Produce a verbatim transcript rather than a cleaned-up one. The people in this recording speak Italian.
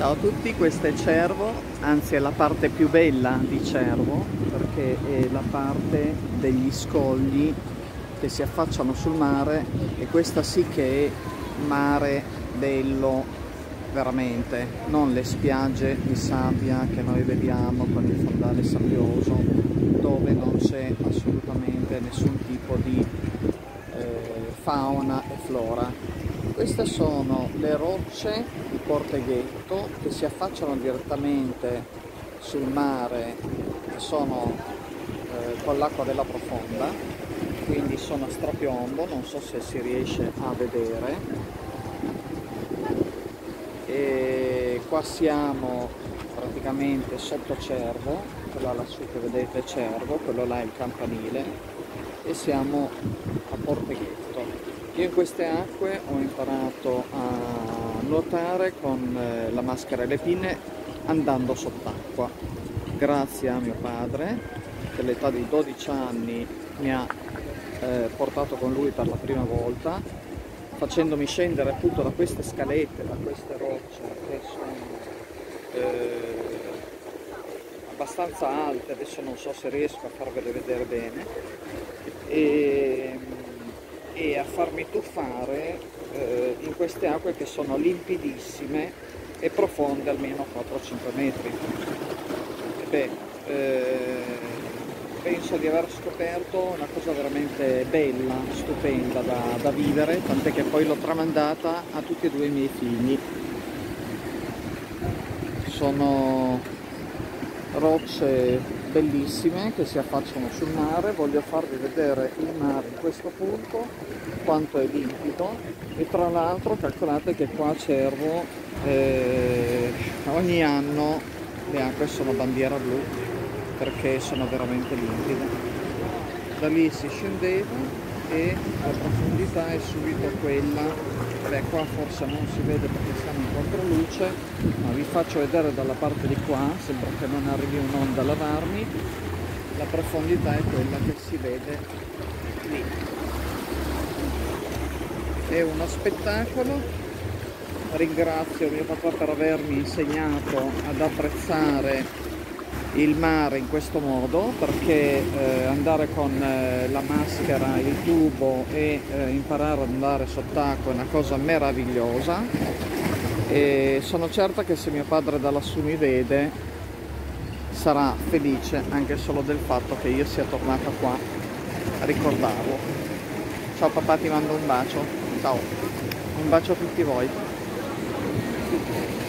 Ciao a tutti, questo è Cervo, anzi è la parte più bella di Cervo perché è la parte degli scogli che si affacciano sul mare e questa sì che è mare bello veramente, non le spiagge di sabbia che noi vediamo con il fondale sabbioso dove non c'è assolutamente nessun tipo di eh, fauna e flora. Queste sono le rocce di Porteghetto che si affacciano direttamente sul mare, che sono eh, con l'acqua della Profonda, quindi sono a strapiombo, non so se si riesce a vedere. E qua siamo praticamente sotto Cervo, quella lassù che vedete è Cervo, quello là è il campanile, e siamo a Porteghetto. Io in queste acque ho imparato a nuotare con la maschera e le pinne andando sott'acqua, grazie a mio padre che all'età di dodici anni mi ha eh, portato con lui per la prima volta, facendomi scendere appunto da queste scalette, da queste rocce che sono eh, abbastanza alte, adesso non so se riesco a farvele vedere bene, e, e a farmi tuffare eh, in queste acque che sono limpidissime e profonde almeno quattro cinque metri. E beh, eh, penso di aver scoperto una cosa veramente bella, stupenda da, da vivere, tant'è che poi l'ho tramandata a tutti e due i miei figli. Sono rocce bellissime che si affacciano sul mare. Voglio farvi vedere il mare in questo punto, quanto è limpido, e tra l'altro calcolate che qua a Cervo eh, ogni anno le acque sono bandiera blu perché sono veramente limpide. Da lì si scendeva e la profondità è subito quella. Beh, qua forse non si vede perché siamo in controluce, ma vi faccio vedere dalla parte di qua, sembra che non arrivi un'onda a lavarmi. La profondità è quella che si vede lì. È uno spettacolo. Ringrazio mio papà per avermi insegnato ad apprezzare il mare in questo modo, perché eh, andare con eh, la maschera, il tubo e eh, imparare ad andare sott'acqua è una cosa meravigliosa, e sono certa che se mio padre da lassù mi vede sarà felice anche solo del fatto che io sia tornata qua a ricordarlo. Ciao papà, ti mando un bacio, ciao, un bacio a tutti voi.